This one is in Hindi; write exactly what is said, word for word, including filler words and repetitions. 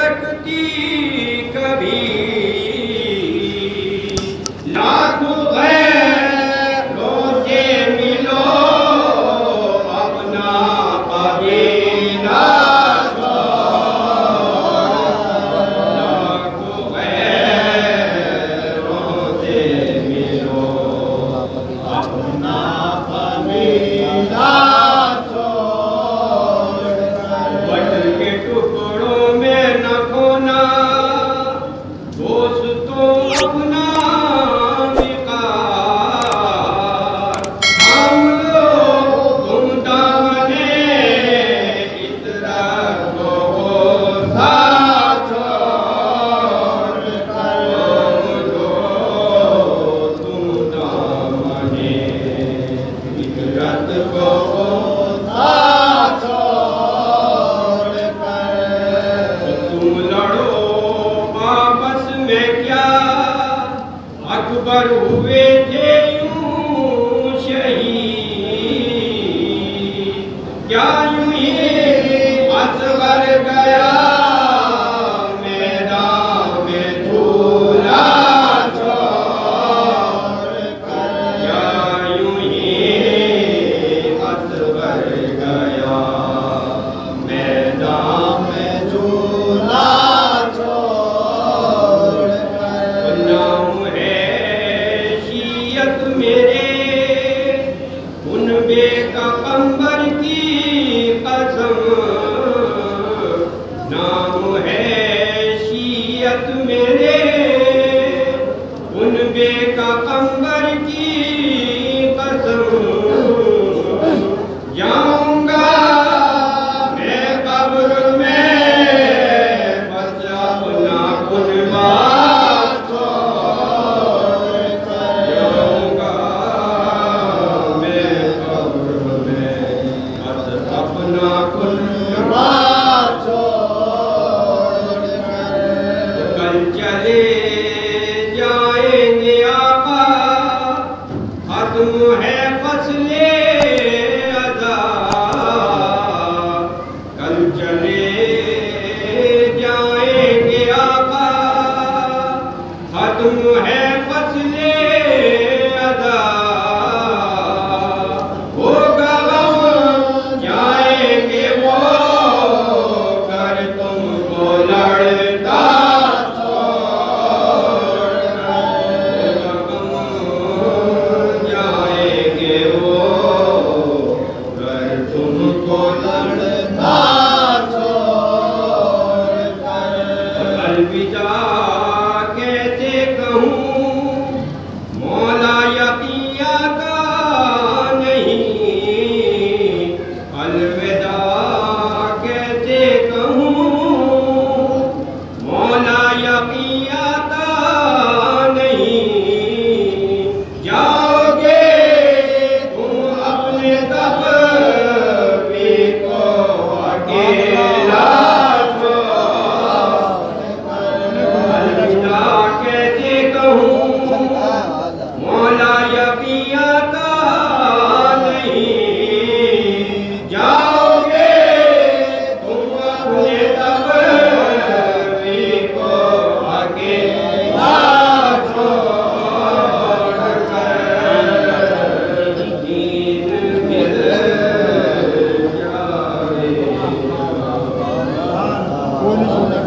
सकती कभी लाखों गैरों से मिलो अपना कबीला लाखों गैरों से मिलो अपना कबीला अकबर हुए थे यूं शहीद क्या यूं ही असगर गया मैदान में झूला छोड़ कर क्या यूं ही असगर गया मैदान में झूला मेरे उन बेकंबर की कसम नाम है शियत मेरे उन बेकंबर की कसम जाऊंगा मैं कब्र में बस अपना कुर्बा चले जाएंगे आका खत्म है फसले अदा कल चले जाएंगे आका खत्म है फसले अदा होगा गम जाएंगे वो कर तुमको लड़ता अलविदा कैसे कहूँ मौला यकीन आता नहीं अलविदा कैसे कहूँ मौला यकीन आता नहीं जाओगे तुम अपने तबवी को अकेला कैसे कहूँ मौला यकीन आता नहीं जाओगे तुम अपने तबवी को अकेला छोड़ कर नींद मिल जाए।